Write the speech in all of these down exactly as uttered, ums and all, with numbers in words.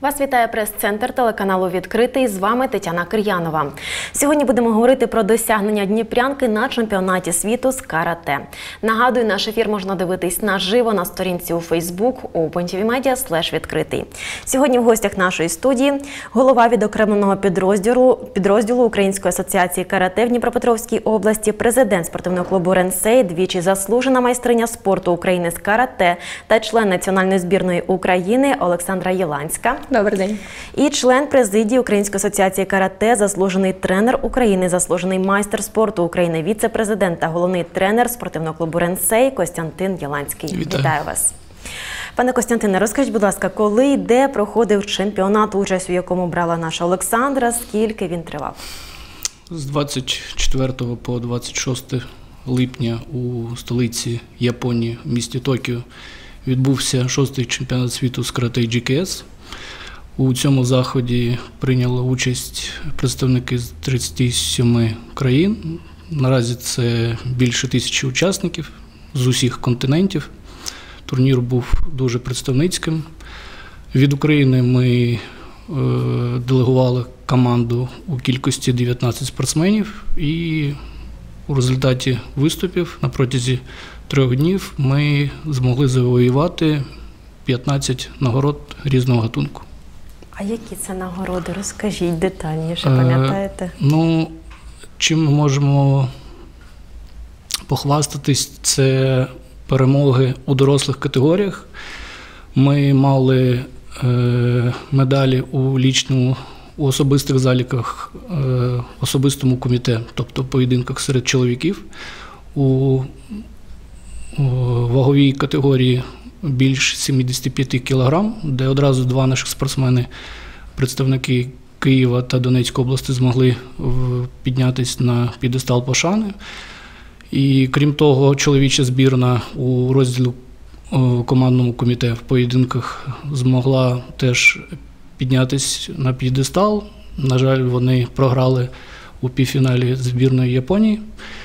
Вас вітає прес-центр телеканалу «Відкритий». З вами Тетяна Кир'янова. Сьогодні будемо говорити про досягнення дніпрянки на чемпіонаті світу з карате. Нагадую, наш ефір можна дивитись наживо на сторінці у Фейсбук OpenTVMedia слеш відкритий. Сьогодні в гостях нашої студії голова відокремленого підрозділу, підрозділу Української асоціації карате в Дніпропетровській області, президент спортивного клубу «Ренсей», двічі заслужена майстриня спорту України з карате та член національної збірної України Олександра Єланська. Добрий день. І член президії Української асоціації карате, заслужений тренер України, заслужений майстер спорту України, віце-президент та головний тренер спортивного клубу «Ренсей» Костянтин Єланський. Вітаю. Вітаю вас. Пане Костянтине, розкажіть, будь ласка, коли і де проходив чемпіонат, участь у якому брала наша Олександра, скільки він тривав? З двадцять четвертого по двадцять шосте липня у столиці Японії, в місті Токіо, відбувся шостий чемпіонат світу з карате джі ке ес. У цьому заході прийняли участь представники з тридцяти семи країн. Наразі це більше тисячі учасників з усіх континентів. Турнір був дуже представницьким. Від України ми е, делегували команду у кількості дев'ятнадцяти спортсменів, і у результаті виступів на протязі трьох днів ми змогли завоювати п'ятнадцять нагород різного гатунку. А які це нагороди? Розкажіть детальніше, пам'ятаєте? Е, ну, чим ми можемо похвастатись, це перемоги у дорослих категоріях. Ми мали е, медалі у лічному, у особистих заліках, е, особистому комітеті, тобто поєдинках серед чоловіків. У, у ваговій категорії більш сімдесят п'ять кілограм, де одразу два наших спортсмени, представники Києва та Донецької області, змогли піднятися на п'єдестал пошани. І крім того, чоловіча збірна у розділі командному комітеті в поєдинках змогла теж піднятися на п'єдестал. На жаль, вони програли у півфіналі з збірною Японії.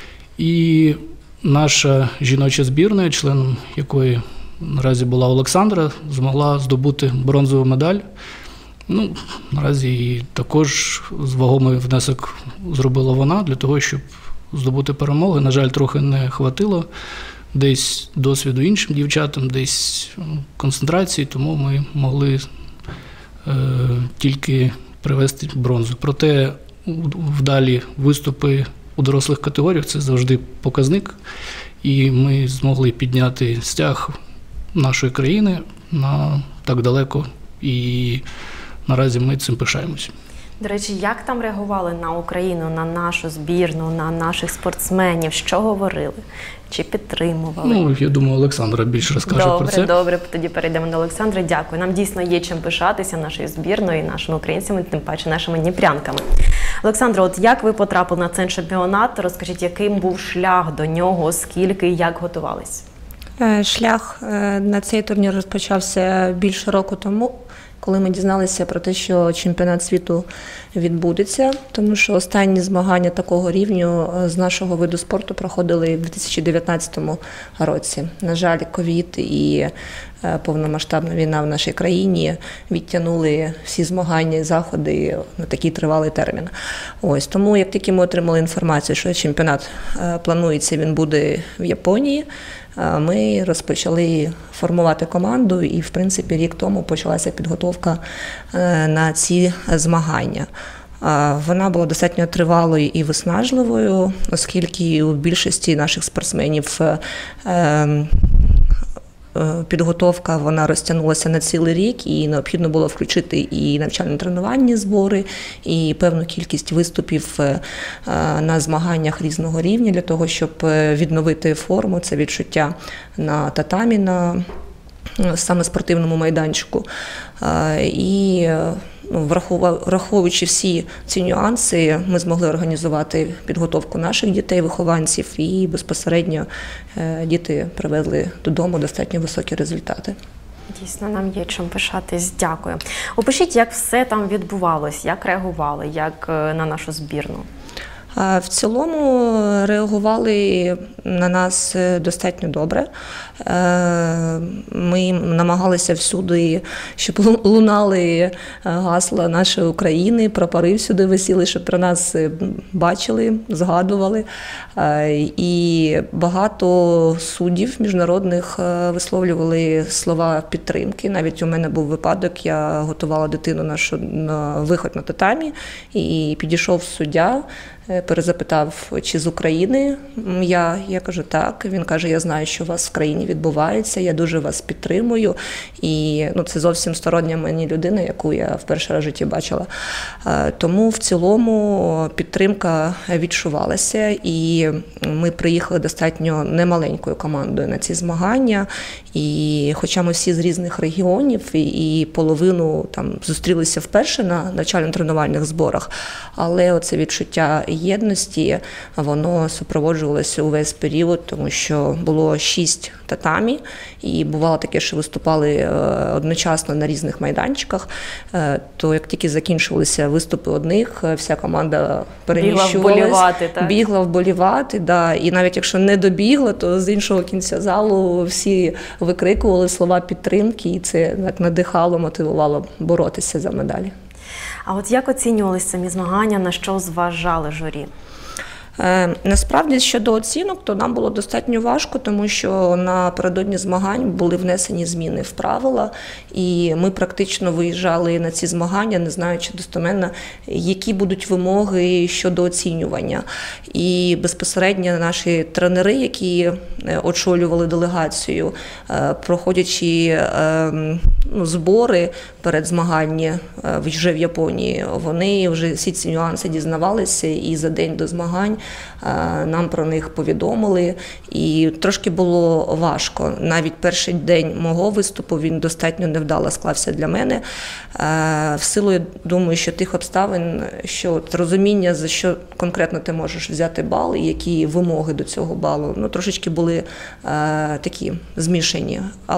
І наша жіноча збірна, членом якої наразі була Олександра, змогла здобути бронзову медаль. Ну, наразі і також вагомий внесок зробила вона для того, щоб здобути перемоги. На жаль, трохи не хватило десь досвіду іншим дівчатам, десь концентрації, тому ми могли е, тільки привезти бронзу. Проте вдалі виступи у дорослих категоріях – це завжди показник, і ми змогли підняти стяг нашої країни на так далеко, і наразі ми цим пишаємося. До речі, як там реагували на Україну, на нашу збірну, на наших спортсменів? Що говорили? Чи підтримували? Ну, я думаю, Олександра більше розкаже добре, про це. Добре, добре. Тоді перейдемо до Олександри. Дякую. Нам дійсно є чим пишатися нашою збірною, нашими українцями, тим паче нашими дніпрянками. Олександро, от як ви потрапили на цей чемпіонат? Розкажіть, яким був шлях до нього, скільки і як готувались? Шлях на цей турнір розпочався більше року тому, коли ми дізналися про те, що чемпіонат світу відбудеться, тому що останні змагання такого рівню з нашого виду спорту проходили в дві тисячі дев'ятнадцятому році. На жаль, ковід і повномасштабна війна в нашій країні відтягнули всі змагання і заходи на такий тривалий термін. Ось, тому як тільки ми отримали інформацію, що чемпіонат планується, він буде в Японії, ми розпочали формувати команду, і, в принципі, рік тому почалася підготовка на ці змагання. Вона була достатньо тривалою і виснажливою, оскільки у більшості наших спортсменів підготовка вона розтягнулася на цілий рік, і необхідно було включити і навчально-тренувальні збори, і певну кількість виступів на змаганнях різного рівня для того, щоб відновити форму, це відчуття на татамі, на саме спортивному майданчику. І враховуючи всі ці нюанси, ми змогли організувати підготовку наших дітей-вихованців, і безпосередньо діти привезли додому достатньо високі результати. Дійсно, нам є чим пишатись. Дякую. Опишіть, як все там відбувалось, як реагували, як на нашу збірну. В цілому реагували на нас достатньо добре. Ми намагалися всюди, щоб лунали гасла нашої України, прапори всюди висіли, щоб про нас бачили, згадували. І багато суддів міжнародних висловлювали слова підтримки. Навіть у мене був випадок, я готувала дитину нашу на виход на татамі, і підійшов суддя, перезапитав, чи з України я. Я кажу, так. Він каже, я знаю, що у вас в країні відбувається, я дуже вас підтримую. І ну, це зовсім стороння мені людина, яку я вперше в житті бачила. Тому в цілому підтримка відчувалася, і ми приїхали достатньо немаленькою командою на ці змагання. І хоча ми всі з різних регіонів, і, і половину там зустрілися вперше на навчально-тренувальних зборах, але оце відчуття єдності, воно супроводжувалося увесь період, тому що було шість татамі, і бувало таке, що виступали одночасно на різних майданчиках, то як тільки закінчувалися виступи одних, вся команда переміщувалась. Бігла вболівати, так? Бігла вболівати, да. І навіть якщо не добігла, то з іншого кінця залу всі викрикували слова підтримки, і це так надихало, мотивувало боротися за медалі. А от як оцінювалися самі змагання, на що зважали журі? Е, насправді, щодо оцінок, то нам було достатньо важко, тому що напередодні змагань були внесені зміни в правила, і ми практично виїжджали на ці змагання, не знаючи достеменно, які будуть вимоги щодо оцінювання. І безпосередньо наші тренери, які очолювали делегацію, е, проходячи е, ну, збори перед змаганням вже в Японії, вони вже всі ці нюанси дізнавалися, і за день до змагань нам про них повідомили, і трошки було важко. Навіть перший день мого виступу, він достатньо невдало склався для мене. В силу, я думаю, що тих обставин, що розуміння, за що конкретно ти можеш взяти бал, і які вимоги до цього балу, ну, трошечки були такі змішані.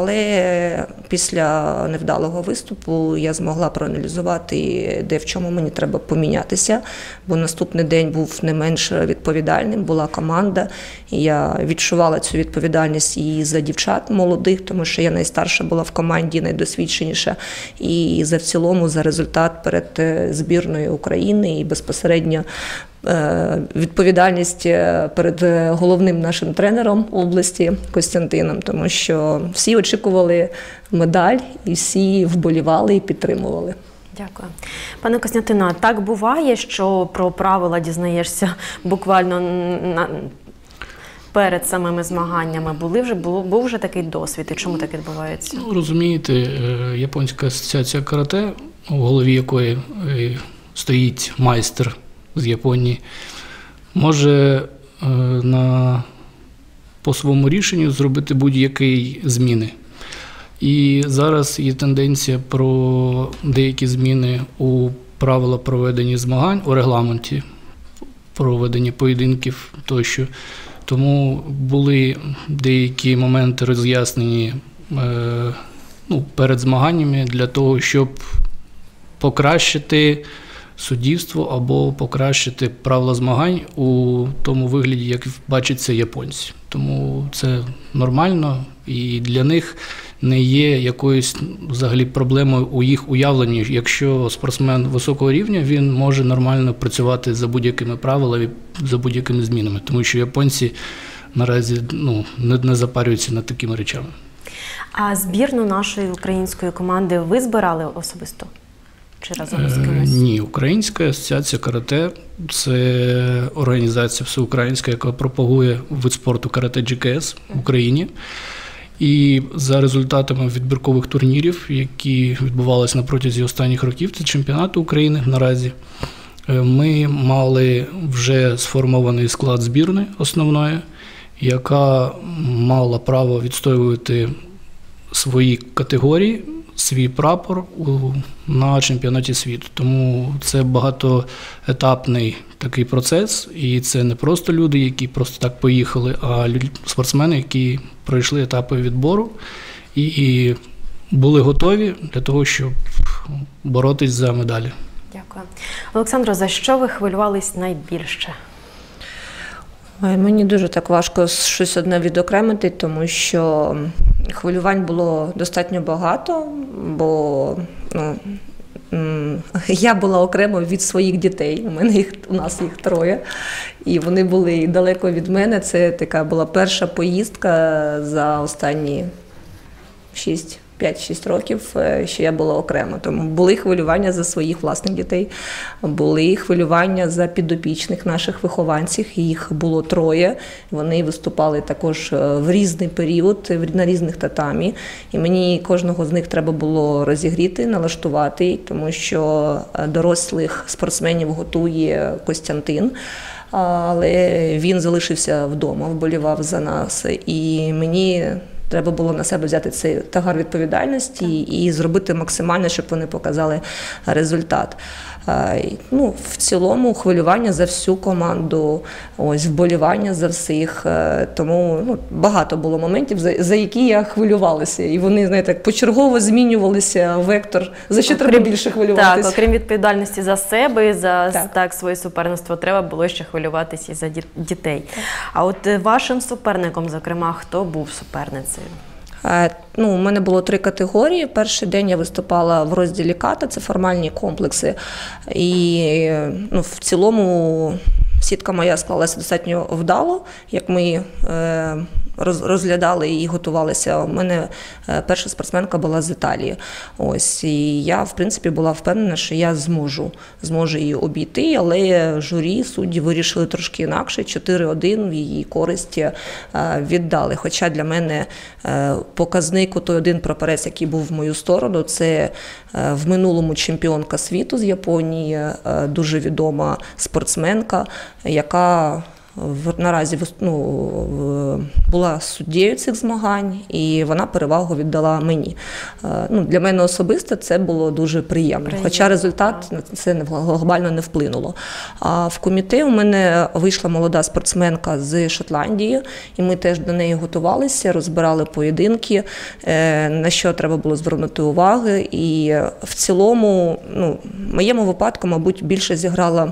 Але після невдалого виступу я змогла проаналізувати, де в чому мені треба помінятися, бо наступний день був не менш відповідальним, була команда, і я відчувала цю відповідальність і за дівчат молодих, тому що я найстарша була в команді, найдосвідченіша, і за в цілому за результат перед збірною України, і безпосередньо відповідальність перед головним нашим тренером області Костянтином, тому що всі очікували медаль, і всі вболівали і підтримували. Дякую. Пане Костянтино, так буває, що про правила дізнаєшся буквально на... перед самими змаганнями? Були вже, було, був вже такий досвід, і чому так відбувається? Ну, розумієте, Японська асоціація карате, у голові якої стоїть майстер з Японії, може на, по своєму рішенню зробити будь-які зміни. І зараз є тенденція про деякі зміни у правила проведення змагань, у регламенті проведення поєдинків тощо. Тому були деякі моменти роз'яснені е, ну, перед змаганнями для того, щоб покращити суддівство або покращити правила змагань у тому вигляді, як бачаться японці. Тому це нормально, і для них не є якоюсь взагалі проблемою у їх уявленні. Якщо спортсмен високого рівня, він може нормально працювати за будь-якими правилами, за будь-якими змінами, тому що японці наразі ну, не, не запарюються над такими речами. А збірну нашої української команди ви збирали особисто? Чи разом з кимось? Ні, Українська асоціація карате – це організація всеукраїнська, яка пропагує вид спорту карате-джі ке ес в Україні. І за результатами відбіркових турнірів, які відбувалися на протязі останніх років, це чемпіонати України наразі, ми мали вже сформований склад збірної основної, яка мала право відстоювати свої категорії, свій прапор на чемпіонаті світу. Тому це багатоетапний такий процес, і це не просто люди, які просто так поїхали, а спортсмени, які пройшли етапи відбору і, і були готові для того, щоб боротись за медалі. Дякую. Олександро, за що ви хвилювались найбільше? Ой, мені дуже так важко щось одне відокремити, тому що хвилювань було достатньо багато, бо ну, я була окремо від своїх дітей. У мене їх, у нас їх троє, і вони були далеко від мене. Це така була перша поїздка за останні шість п'ять-шість років, що я була окремо. Тому були хвилювання за своїх власних дітей, були хвилювання за підопічних наших вихованців, їх було троє. Вони виступали також в різний період, на різних татамі. І мені кожного з них треба було розігріти, налаштувати, тому що дорослих спортсменів готує Костянтин. Але він залишився вдома, вболівав за нас. І мені треба було на себе взяти цей тягар відповідальності і зробити максимально, щоб вони показали результат. Ну, в цілому хвилювання за всю команду, ось вболівання за всіх. Тому ну, багато було моментів, за, за які я хвилювалася. І вони, знаєте, почергово змінювалися вектор, за що окрім, треба більше хвилюватися. Так, окрім відповідальності за себе і за так. Так, своє суперництво, треба було ще хвилюватися і за дітей. А от вашим суперником, зокрема, хто був суперницею? Ну, у мене було три категорії. Перший день я виступала в розділі ката, це формальні комплекси. І ну, в цілому сітка моя склалася достатньо вдало, як ми е, розглядали і готувалися. У мене перша спортсменка була з Італії. Ось, і я, в принципі, була впевнена, що я зможу, зможу її обійти, але журі, судді вирішили трошки інакше. чотири один в її користь віддали. Хоча для мене показник, той один прапорець, який був в мою сторону, це в минулому чемпіонка світу з Японії, дуже відома спортсменка, яка наразі ну, була суддєю цих змагань, і вона перевагу віддала мені. Ну, для мене особисто це було дуже приємно, приємно. Хоча результат на це глобально не вплинуло. А в комітет у мене вийшла молода спортсменка з Шотландії, і ми теж до неї готувалися, розбирали поєдинки, на що треба було звернути увагу. І в цілому, ну, в моєму випадку, мабуть, більше зіграла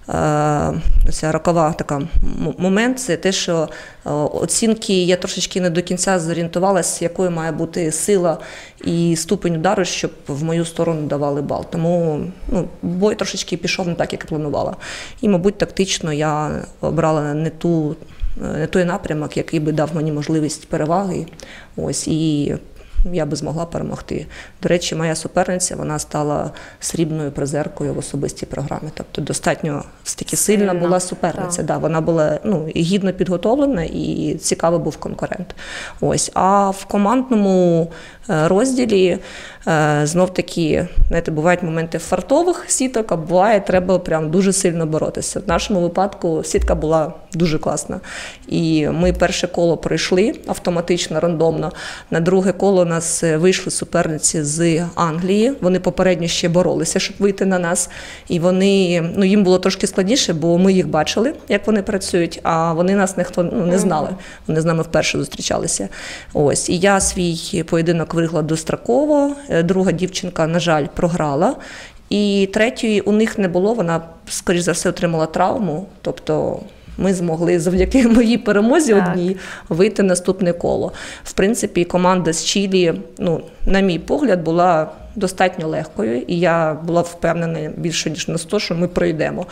ця рокова така момент, це те, що оцінки я трошечки не до кінця зорієнтувалася, якою має бути сила і ступень удару, щоб в мою сторону давали бал. Тому ну, бой трошечки пішов не так, як і планувала. І, мабуть, тактично я обрала не ту, не той напрямок, який би дав мені можливість переваги. Ось, і я би змогла перемогти. До речі, моя суперниця, вона стала срібною призеркою в особистій програмі. Тобто достатньо таки сильна була суперниця. Да, вона була ну, гідно підготовлена і цікавий був конкурент. Ось. А в командному розділі знов-таки, знаєте, бувають моменти фартових сіток, а буває, треба прям дуже сильно боротися. В нашому випадку сітка була дуже класна. І ми перше коло пройшли автоматично, рандомно. На друге коло у нас вийшли суперниці з Англії. Вони попередньо ще боролися, щоб вийти на нас. І вони, ну, їм було трошки складніше, бо ми їх бачили, як вони працюють, а вони нас ніхто ну, не знали. Вони з нами вперше зустрічалися. Ось. І я свій поєдинок виграла достроково. Друга дівчинка, на жаль, програла. І третьої у них не було, вона, скоріш за все, отримала травму. Тобто ми змогли завдяки моїй перемозі так. одній вийти в наступне коло. В принципі, команда з Чилі, ну, на мій погляд, була достатньо легкою. І я була впевнена більше, ніж на сто, що ми пройдемо.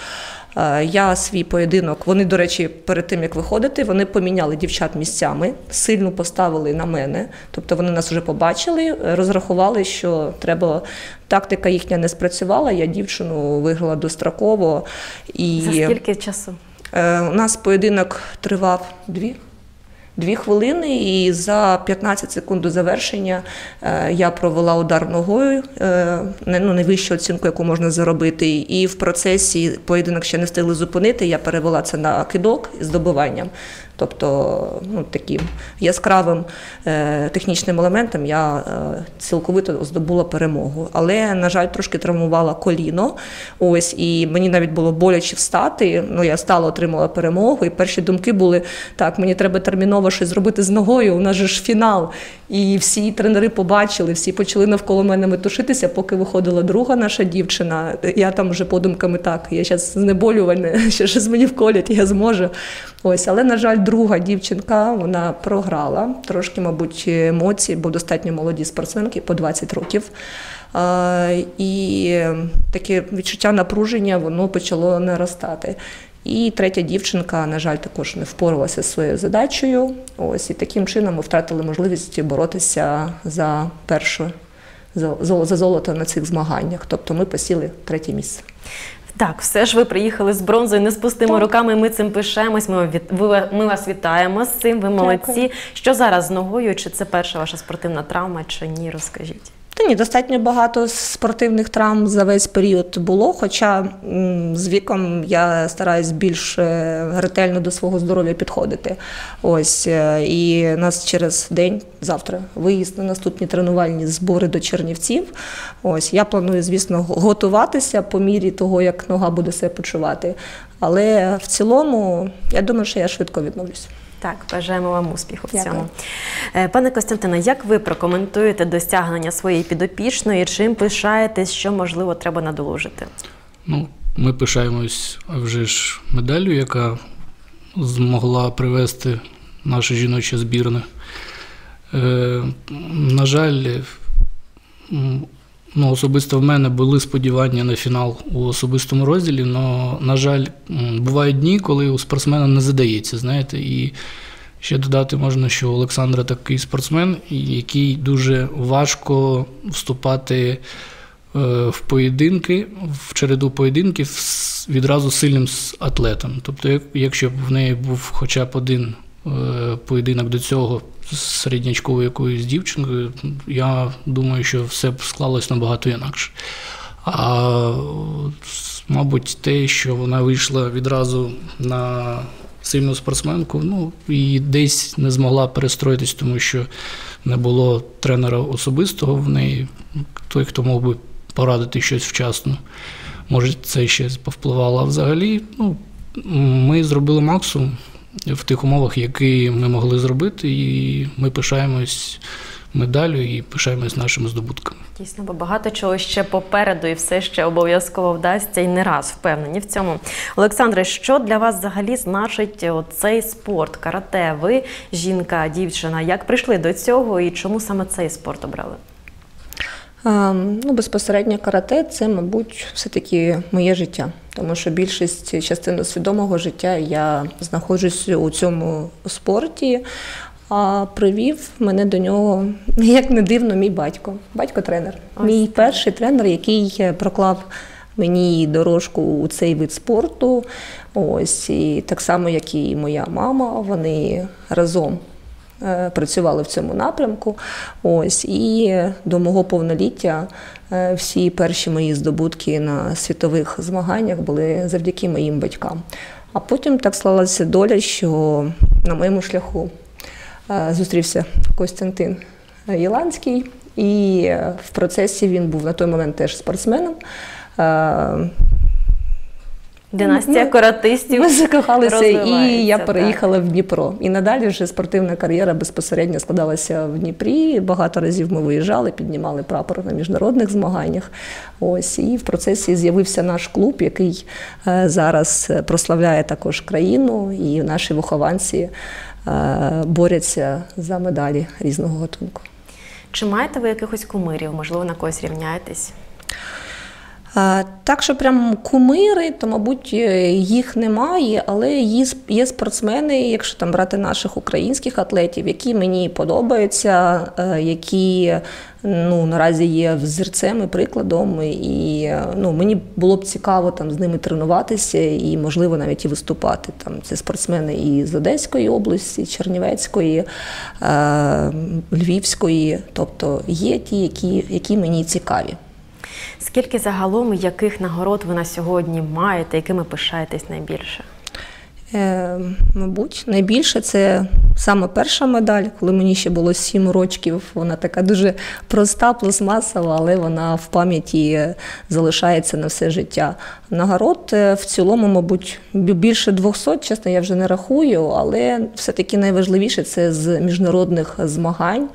Я свій поєдинок, вони, до речі, перед тим, як виходити, вони поміняли дівчат місцями, сильно поставили на мене. Тобто вони нас вже побачили, розрахували, що треба, тактика їхня не спрацювала, я дівчину виграла достроково. І за скільки часу? У нас поєдинок тривав дві. Дві хвилини, і за п'ятнадцять секунд до завершення я провела удар ногою, ну, найвищу оцінку, яку можна заробити. І в процесі поєдинок ще не встигли зупинити, я перевела це на кидок з добиванням. Тобто, ну, таким яскравим е, технічним елементом я е, цілковито здобула перемогу. Але, на жаль, трошки травмувала коліно. Ось, і мені навіть було боляче встати. Ну, я стала, отримала перемогу, і перші думки були, так, мені треба терміново щось зробити з ногою, у нас же ж фінал. І всі тренери побачили, всі почали навколо мене метушитися, поки виходила друга наша дівчина. Я там вже подумками так, я зараз знеболювальне, ще щось мені вколять, я зможу. Ось, але, на жаль, друга дівчинка, вона програла. Трошки, мабуть, емоцій, бо достатньо молоді спортсменки, по двадцять років. А, і таке відчуття напруження, воно почало наростати. І третя дівчинка, на жаль, також не впоралася зі своєю задачею. Ось, і таким чином ми втратили можливість боротися за перше, за, за золото на цих змаганнях. Тобто ми посіли третє місце. Так, все ж ви приїхали з бронзою не з пустими Так. руками, ми цим пишаємось, ми, від... ви... ми вас вітаємо з цим, ви молодці. Дякую. Що зараз з ногою, чи це перша ваша спортивна травма, чи ні, розкажіть. Та ні, достатньо багато спортивних травм за весь період було, хоча м, з віком я стараюсь більш е, ретельно до свого здоров'я підходити. Ось, е, і нас через день, завтра, виїзд на наступні тренувальні збори до Чернівців. Ось, я планую, звісно, готуватися по мірі того, як нога буде себе почувати. Але в цілому, я думаю, що я швидко відновлюсь. Так, бажаємо вам успіху в Дякую. цьому. Е, Пане Костянтине, як ви прокоментуєте досягнення своєї підопічної, чим пишаєтесь, що, можливо, треба надолужити? Ну, ми пишаємось вже ж медаллю, яка змогла привести нашу жіночу збірну. Е, на жаль, м, ну, особисто в мене були сподівання на фінал у особистому розділі, але, на жаль, м, бувають дні, коли у спортсмена не задається, знаєте, і ще додати можна, що Олександра такий спортсмен, який дуже важко вступати е, в поєдинки, в череду поєдинків з відразу сильним атлетом. Тобто, як, якщо б в неї був хоча б один е, поєдинок до цього з середнячковою якоюсь дівчинкою, я думаю, що все б склалось набагато інакше. А, мабуть, те, що вона вийшла відразу на сильну спортсменку, ну, і десь не змогла перестроїтись, тому що не було тренера особистого в неї, той, хто мог би порадити щось вчасно. Може, це ще повпливало. А взагалі, ну, ми зробили максимум в тих умовах, які ми могли зробити, і ми пишаємось медаллю і пишаємось нашими здобутками. Дійсно, бо багато чого ще попереду і все ще обов'язково вдасться, і не раз впевнені в цьому. Олександре, що для вас взагалі значить цей спорт, карате? Ви жінка, дівчина, як прийшли до цього і чому саме цей спорт обрали? А, ну, безпосередньо карате – це, мабуть, все-таки моє життя. Тому що більшість частини свідомого життя я знаходжусь у цьому спорті. А привів мене до нього, як не дивно, мій батько. Батько-тренер. Ось Мій так. перший тренер, який проклав мені дорожку у цей вид спорту. Ось, і так само, як і моя мама, вони разом е, працювали в цьому напрямку. Ось, і до мого повноліття е, всі перші мої здобутки на світових змаганнях були завдяки моїм батькам. А потім так склалася доля, що на моєму шляху зустрівся Костянтин Єланський, і в процесі він був на той момент теж спортсменом. Династія Ми- каратистів Ми закохалися, і я розвивається, переїхала в Дніпро. І надалі вже спортивна кар'єра безпосередньо складалася в Дніпрі. Багато разів ми виїжджали, піднімали прапор на міжнародних змаганнях. Ось, і в процесі з'явився наш клуб, який е, зараз прославляє також країну, і наші вихованці е, борються за медалі різного гатунку. Чи маєте ви якихось кумирів? Можливо, на когось рівняєтесь? А, Так що прям кумири, то, мабуть, їх немає, але є, є спортсмени, якщо там брати наших українських атлетів, які мені подобаються, які ну, наразі є взірцем і прикладом, і ну, мені було б цікаво там з ними тренуватися і, можливо, навіть і виступати. Там це спортсмени і з Одеської області, Чернівецької, Львівської, тобто є ті, які, які мені цікаві. Скільки загалом і яких нагород ви на сьогодні маєте, якими пишаєтесь найбільше? Е, мабуть, найбільше це саме перша медаль, коли мені ще було сім років. Вона така дуже проста, пластмасова, але вона в пам'яті залишається на все життя. Нагород е, в цілому, мабуть, бі- більше двохсот, чесно, я вже не рахую, але все-таки найважливіше – це з міжнародних змагань.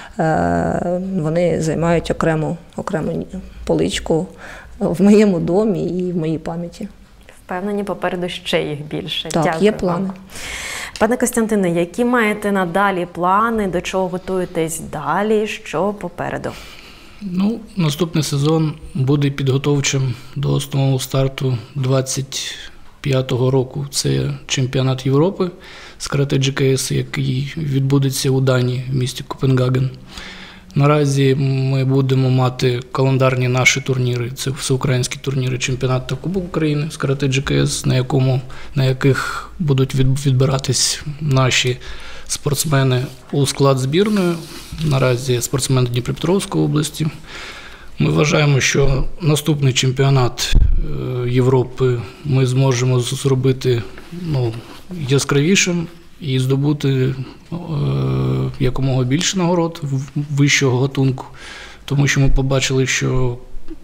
Е, вони займають окрему, окрему поличку в моєму домі і в моїй пам'яті. Впевнені, попереду ще їх більше. Так, Дякую є вам. плани. Пане Костянтине, які маєте надалі плани, до чого готуєтесь далі, що попереду? Ну, наступний сезон буде підготовчим до основного старту двадцять п'ятого року. Це чемпіонат Європи з карате джі кей ес, який відбудеться у Данії, в місті Копенгаген. Наразі ми будемо мати календарні наші турніри. Це всеукраїнські турніри, чемпіонат та Кубок України з карате джі кей ес, на, якому, на яких будуть від- відбиратись наші спортсмени у склад збірної. Наразі спортсмени Дніпропетровської області. Ми вважаємо, що наступний чемпіонат е, Європи ми зможемо з- зробити ну, яскравішим і здобути е, якомога більше нагород в- вищого гатунку, тому що ми побачили, що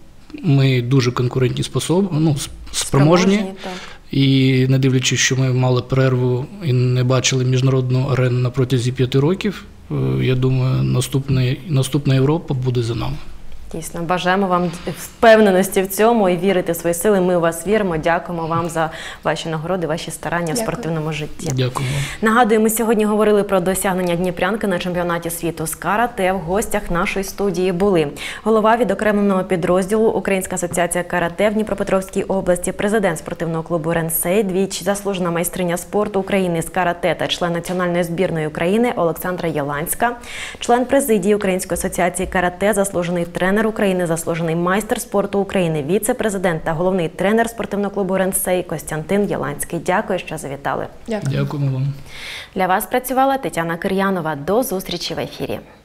ми дуже конкурентні способ, ну, с- спроможні. так. І не дивлячись, що ми мали перерву і не бачили міжнародну арену на протязі п'яти років, е, я думаю, наступний, наступна Європа буде за нами. Дійсно, бажаємо вам впевненості в цьому і вірити в свої сили. Ми у вас віримо. Дякуємо вам за ваші нагороди, ваші старання в Дякую. спортивному житті. Дякую вам. Нагадую, ми сьогодні говорили про досягнення дніпрянки на чемпіонаті світу з карате. В гостях нашої студії були голова відокремленого підрозділу Українська асоціація карате в Дніпропетровській області, президент спортивного клубу «Ренсей», двічі заслужена майстриня спорту України з карате та член національної збірної України Олександра Єланська, член президії Української асоціації карате, заслужений тренер України, заслужений майстер спорту України, віце-президент та головний тренер спортивного клубу «Ренсей» Костянтин Єланський. Дякую, що завітали. Дякую. Дякуємо вам. Для вас працювала Тетяна Кир'янова. До зустрічі в ефірі.